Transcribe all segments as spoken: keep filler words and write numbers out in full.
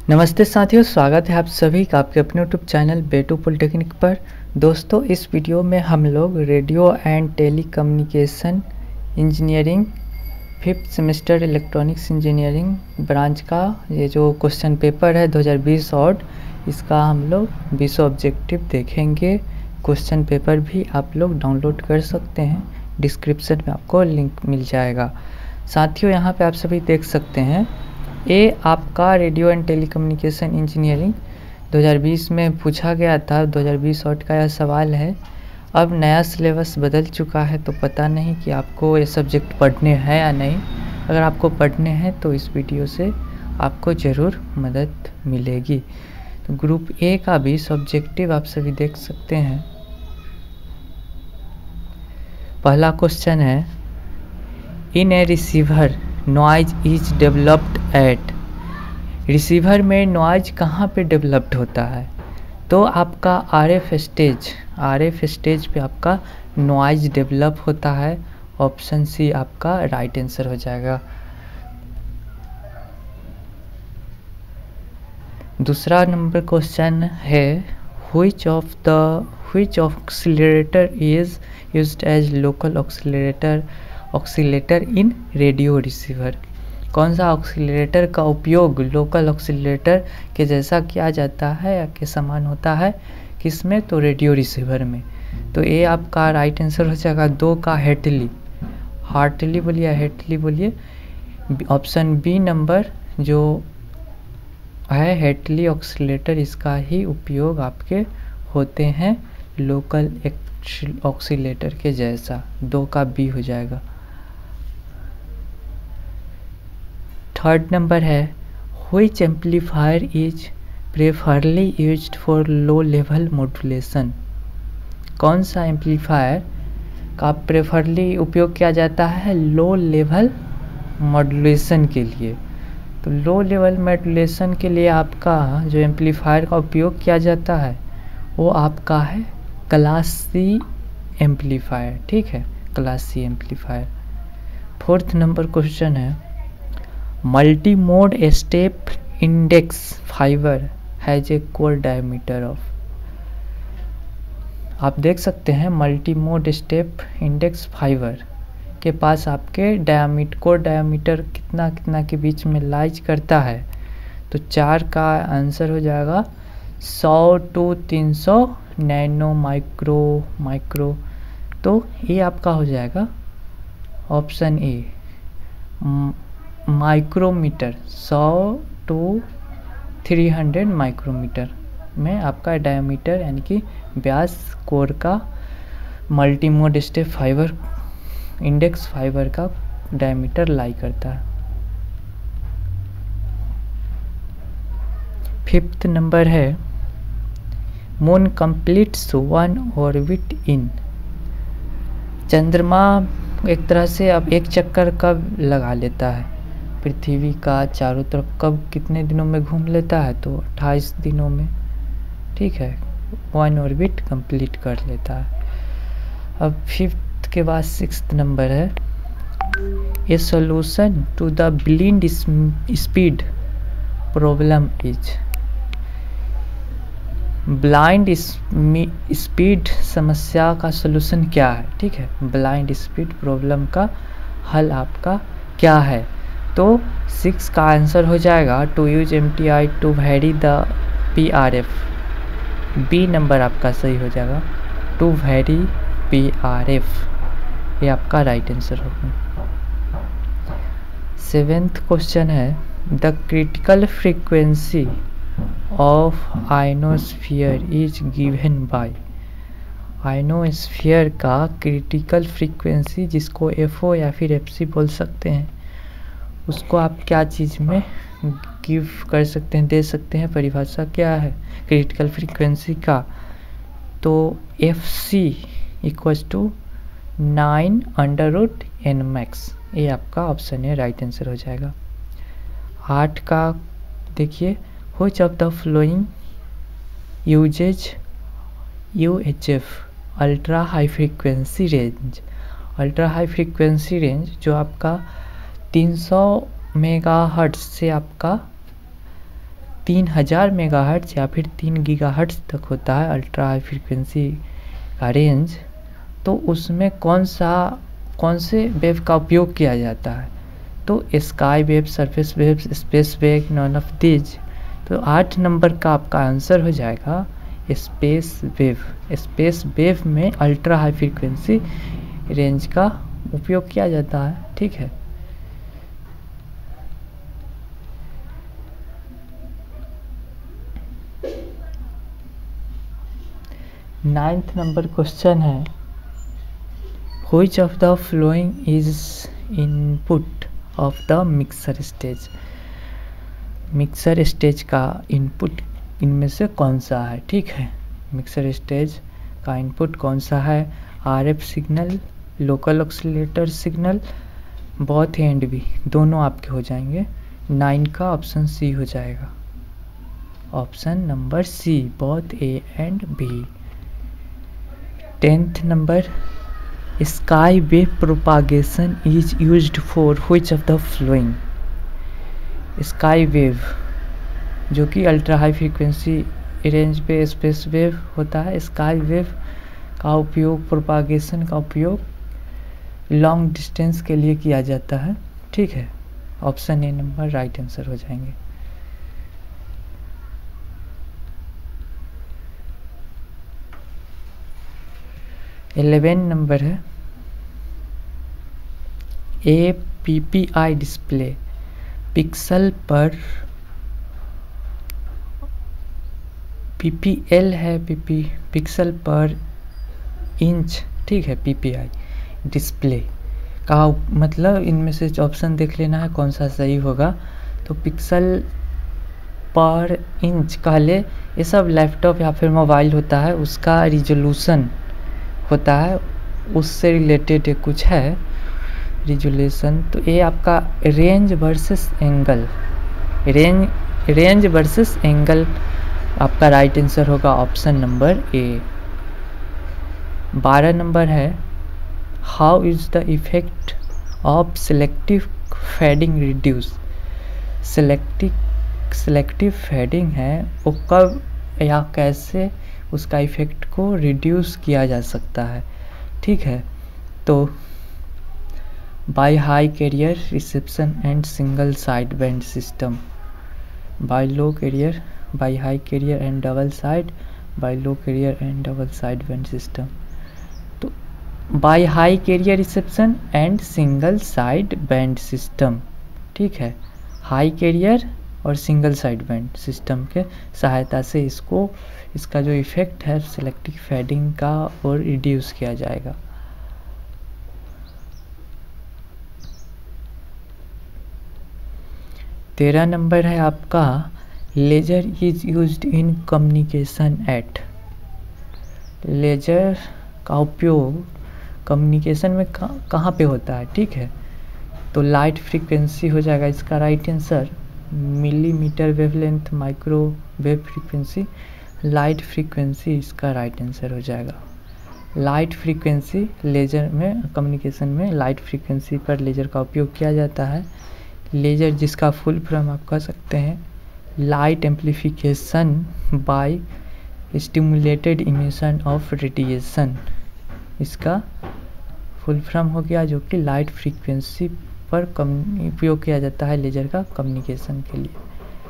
नमस्ते साथियों, स्वागत है आप सभी का आपके अपने यूट्यूब चैनल बेटू पॉलिटेक्निक पर। दोस्तों, इस वीडियो में हम लोग radio and telecommunication engineering fifth semester electronics engineering branch का ये जो क्वेश्चन पेपर है दो हज़ार बीस और इसका हम लोग बीस ऑब्जेक्टिव देखेंगे। क्वेश्चन पेपर भी आप लोग डाउनलोड कर सकते हैं, डिस्क्रिप्शन में आपको लिंक मिल जाएगा। साथियों, यहाँ पे आप सभी देख सकते हैं, ये आपका रेडियो एंड टेलीकम्युनिकेशन इंजीनियरिंग दो हज़ार बीस में पूछा गया था। दो हज़ार बीस आउट का यह सवाल है। अब नया सिलेबस बदल चुका है, तो पता नहीं कि आपको ये सब्जेक्ट पढ़ने हैं या नहीं। अगर आपको पढ़ने हैं तो इस वीडियो से आपको ज़रूर मदद मिलेगी। तो ग्रुप ए का भी सब्जेक्टिव आप सभी देख सकते हैं। पहला क्वेश्चन है, in a receiver noise is developed at. Receiver में नॉइज कहाँ पे डेवलप्ड होता है? तो आपका R F stage R F stage पे आपका नॉइज डेवलप होता है। ऑप्शन सी आपका राइट आंसर हो जाएगा। दूसरा नंबर क्वेश्चन है, which of the which oscillator is used as local oscillator oscillator in radio receiver. कौन सा ऑक्सीलरेटर का उपयोग लोकल ऑक्सीलरेटर के जैसा किया जाता है या के समान होता है? किसमें? तो रेडियो रिसीवर में। तो ये आपका राइट आंसर हो जाएगा दो का हेटली। हार्टली बोलिए, हेटली बोलिए। ऑप्शन बी नंबर जो है हेटली ऑक्सीलेटर, इसका ही उपयोग आपके होते हैं लोकल ऑक्सीलेटर के जैसा। दो का बी हो जाएगा। थर्ड नंबर है, which amplifier is preferably used for low level modulation. कौन सा एम्पलीफायर का प्रेफरली उपयोग किया जाता है लो लेवल मॉड्यूलेशन के लिए? तो लो लेवल मॉड्यूलेशन के लिए आपका जो एम्पलीफायर का उपयोग किया जाता है वो आपका है क्लास सी एम्पलीफायर। ठीक है, class C amplifier. Fourth number question है, multi mode step index fibre has a core diameter of. आप देख सकते हैं multi mode step index fibre के पास आपके डायमीटर कोर डायमीटर कितना कितना के बीच में लाइज करता है। तो चार का आंसर हो जाएगा सौ टू तीन सौ नैनो माइक्रो माइक्रो। तो ये आपका हो जाएगा ऑप्शन ए माइक्रोमीटर। सौ टू थ्री हंड्रेड माइक्रोमीटर में आपका डायमीटर यानी कि व्यास कोर का multi mode step fibre index fibre का डायमीटर लाई करता है। फिफ्थ नंबर है, moon completes one orbit in. चंद्रमा एक तरह से अब एक चक्कर कब लगा लेता है पृथ्वी का चारों तरफ? कब कितने दिनों में घूम लेता है? तो अट्ठाईस दिनों में। ठीक है, वन ऑर्बिट कंप्लीट कर लेता है। अब फिफ्थ के बाद सिक्स्थ नंबर है, a solution to the blind speed problem is. Blind speed समस्या का सॉल्यूशन क्या है? ठीक है, ब्लाइंड स्पीड प्रॉब्लम का हल आपका क्या है? तो सिक्स का आंसर हो जाएगा to use M T I to vary the P R F. B number आपका सही हो जाएगा, to vary P R F. ये आपका राइट आंसर होगा। सेवेंथ क्वेश्चन है, the critical frequency of ionosphere is given by. Ionosphere का critical frequency, जिसको एफ ओ या फिर एफ सी बोल सकते हैं, उसको आप क्या चीज़ में गिव कर सकते हैं, दे सकते हैं? परिभाषा क्या है क्रिटिकल फ्रीक्वेंसी का? तो F C equals to nine under root N max. ये आपका ऑप्शन है, राइट आंसर हो जाएगा। आठ का देखिए, which of the following uses U H F ultra high frequency range. Ultra high frequency range जो आपका तीन सौ मेगाहर्ट्ज से आपका तीन हज़ार मेगाहर्ट्ज़ या फिर तीन गीगाहर्ट्ज़ तक होता है अल्ट्रा हाई फ्रीक्वेंसी का रेंज, तो उसमें कौन सा कौन से वेव का उपयोग किया जाता है? तो sky wave, surface wave, space wave, none of these. तो आठ नंबर का आपका आंसर हो जाएगा स्पेस वेव। स्पेस वेव में अल्ट्रा हाई फ्रीक्वेंसी रेंज का उपयोग किया जाता है। ठीक है, नाइन्थ नंबर क्वेश्चन है, which of the following is input of the mixer stage. Mixer stage का इनपुट इनमें से कौन सा है? ठीक है, मिक्सर स्टेज का इनपुट कौन सा है? RF signal, local oscillator signal, both A and B, दोनों आपके हो जाएंगे। नाइन का ऑप्शन सी हो जाएगा, option number C, both A and B. Tenth number, sky wave propagation is used for which of the following. Sky wave जो कि ultra high frequency range पे स्पेस वेव होता है, स्काई वेव का उपयोग, propagation का उपयोग लॉन्ग डिस्टेंस के लिए किया जाता है। ठीक है, option A number right answer हो जाएंगे। इलेवन नंबर है, a PPI display pixel per, PPL है, पीपी पिक्सल पर इंच। ठीक है, पीपीआई डिस्प्ले का मतलब इनमें से ऑप्शन देख लेना है कौन सा सही होगा। तो पिक्सल पर इंच कहले ये सब लैपटॉप या फिर मोबाइल होता है, उसका रिजोल्यूशन होता है, उससे रिलेटेड कुछ है रिजोल्यूशन। तो ये आपका range versus angle, range range versus angle आपका राइट आंसर होगा, ऑप्शन नंबर ए। बारह नंबर है, how is the effect of selective fading reduce. Selective selective fading है वो कब या कैसे उसका इफेक्ट को रिड्यूस किया जा सकता है? ठीक है, तो by high carrier reception and single side band system, by low carrier, by high carrier and double side, by low carrier and double side band system. तो by high carrier reception and single side band system. ठीक है, high carrier और single side band system के सहायता से इसको इसका जो इफेक्ट है सेलेक्टिव फेडिंग का और रिड्यूस किया जाएगा। तेरह नंबर है आपका, laser is used in communication at. Laser का उपयोग कम्युनिकेशन में कहाँ पे होता है? ठीक है, तो लाइट फ्रीक्वेंसी हो जाएगा इसका right answer, millimetre wavelength, microwave frequency, light frequency इसका राइट आंसर हो जाएगा। लाइट फ्रीक्वेंसी लेजर में, कम्युनिकेशन में लाइट फ्रीक्वेंसी पर लेजर का उपयोग किया जाता है। लेजर जिसका फुल फॉर्म आप कह सकते हैं light amplification by stimulated emission of radiation, इसका फुल फॉर्म हो गया, जो कि लाइट फ्रीक्वेंसी पर उपयोग किया जाता है लेजर का कम्युनिकेशन के लिए।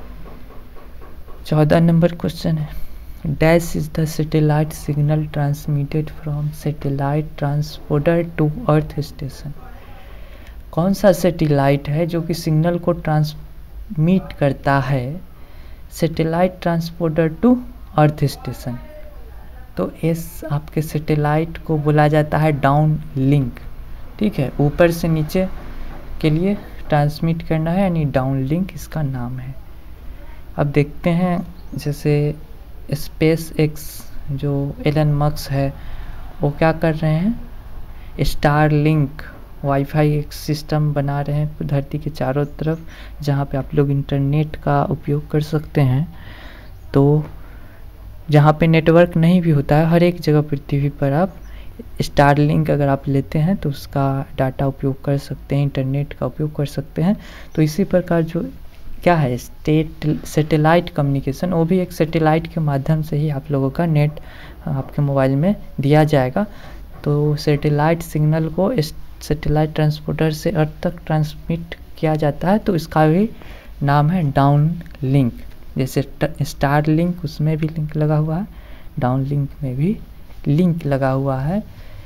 चौदह नंबर क्वेश्चन है, dash is the satellite signal transmitted from satellite transporter to earth station. कौन सा सैटेलाइट है जो कि सिग्नल को ट्रांसमिट करता है satellite transporter to earth station? तो इस आपके सैटेलाइट को बोला जाता है डाउन लिंक। ठीक है, ऊपर से नीचे के लिए ट्रांसमिट करना है, यानी डाउन लिंक इसका नाम है। अब देखते हैं, जैसे स्पेस एक्स जो एलन मस्क है वो क्या कर रहे हैं, स्टार लिंक वाईफाई एक सिस्टम बना रहे हैं धरती के चारों तरफ, जहाँ पे आप लोग इंटरनेट का उपयोग कर सकते हैं। तो जहाँ पे नेटवर्क नहीं भी होता है, हर एक जगह पृथ्वी पर आप स्टार लिंक अगर आप लेते हैं तो उसका डाटा उपयोग कर सकते हैं, इंटरनेट का उपयोग कर सकते हैं। तो इसी प्रकार जो क्या है स्टेट सैटेलाइट कम्युनिकेशन, वो भी एक सैटेलाइट के माध्यम से ही आप लोगों का नेट आपके मोबाइल में दिया जाएगा। तो सैटेलाइट सिग्नल को सैटेलाइट ट्रांसपोर्टर से अर्थ तक ट्रांसमिट किया जाता है, तो इसका भी नाम है डाउन लिंक। जैसे स्टार लिंक उसमें भी लिंक लगा हुआ है, डाउन लिंक में भी लिंक लगा हुआ है।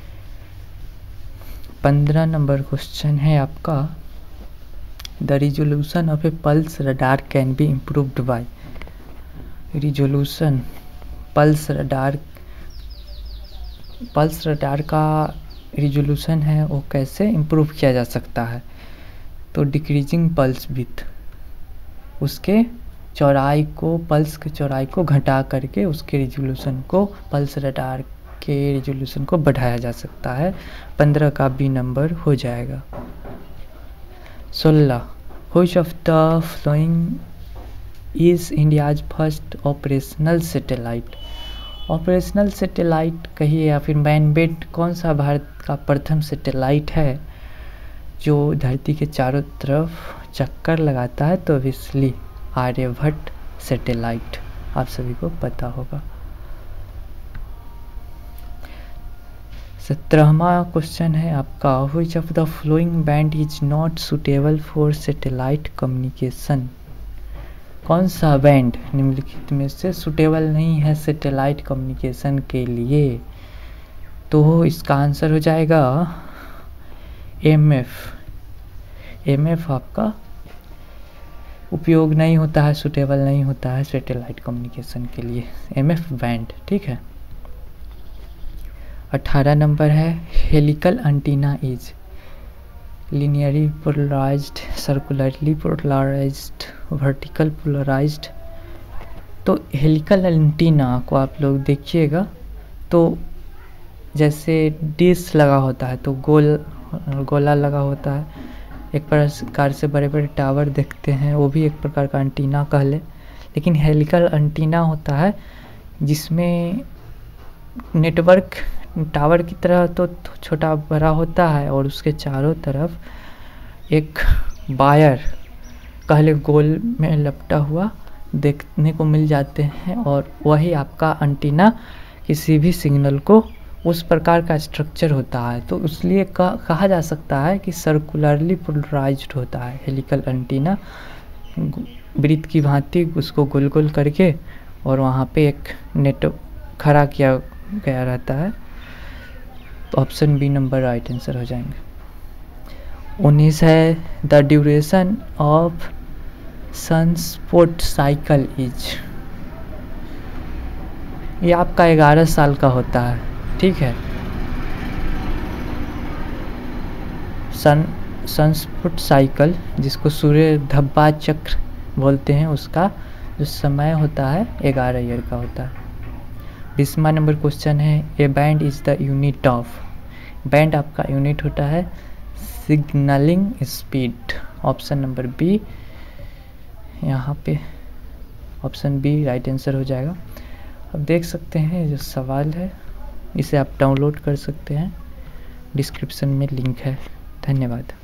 पंद्रह नंबर क्वेश्चन है आपका, the resolution of a pulse radar can be improved by. Resolution pulse radar pulse radar का रिजोल्यूशन है वो कैसे इम्प्रूव किया जा सकता है? तो डिक्रीजिंग पल्स विथ, उसके चौड़ाई को, पल्स की चौड़ाई को घटा करके उसके रिजोल्यूशन को, पल्स रडार के रिजोल्यूशन को बढ़ाया जा सकता है। पंद्रह का बी नंबर हो जाएगा। सोलह, which of the following is India's first operational satellite. Operational satellite कहिए या फिर मैनमेड, कौन सा भारत का प्रथम सैटेलाइट है जो धरती के चारों तरफ चक्कर लगाता है? तो ऑब्वियसली आर्यभट्ट सैटेलाइट, आप सभी को पता होगा। सत्रहवां क्वेश्चन है आपका, which of the following band is not suitable for satellite communication. कौन सा बैंड निम्नलिखित में से सुटेबल नहीं है सैटेलाइट कम्युनिकेशन के लिए? तो इसका आंसर हो जाएगा एम एफ। एम एफ आपका उपयोग नहीं होता है, सुटेबल नहीं होता है सैटेलाइट कम्युनिकेशन के लिए, एम एफ बैंड, ठीक है। अठारह नंबर है, helical antenna is linearly polarized, circularly polarized, vertical polarized। तो हेलिकल एंटीना को आप लोग देखिएगा तो जैसे डिश लगा होता है तो गोल गोला लगा होता है, एक प्रकार से बड़े बड़े टावर देखते हैं, वो भी एक प्रकार का एंटीना कह ले। लेकिन हेलिकल एंटीना होता है जिसमें नेटवर्क टावर की तरह तो छोटा बड़ा होता है और उसके चारों तरफ एक वायर कहले गोल में लपटा हुआ देखने को मिल जाते हैं, और वही आपका एंटीना किसी भी सिग्नल को, उस प्रकार का स्ट्रक्चर होता है। तो इसलिए कह, कहा जा सकता है कि सर्कुलरली पोलराइज्ड होता है हेलिकल एंटीना, वृत्त की भांति उसको गोल गोल करके और वहाँ पे एक नेट खड़ा किया गया रहता है। तो option B number right answer हो जाएंगे। उन्नीस है, the duration of sunspot cycle is. ये आपका ग्यारह साल का होता है, ठीक है। सन सनस्पॉट साइकिल जिसको सूर्य धब्बा चक्र बोलते हैं, उसका जो समय होता है ग्यारह ईयर का होता है। बीसवां नंबर क्वेश्चन है, a band is the unit of. Band आपका यूनिट होता है signalling speed. Option number B, यहाँ पे ऑप्शन बी राइट आंसर हो जाएगा। अब देख सकते हैं जो सवाल है इसे आप डाउनलोड कर सकते हैं, डिस्क्रिप्शन में लिंक है। धन्यवाद।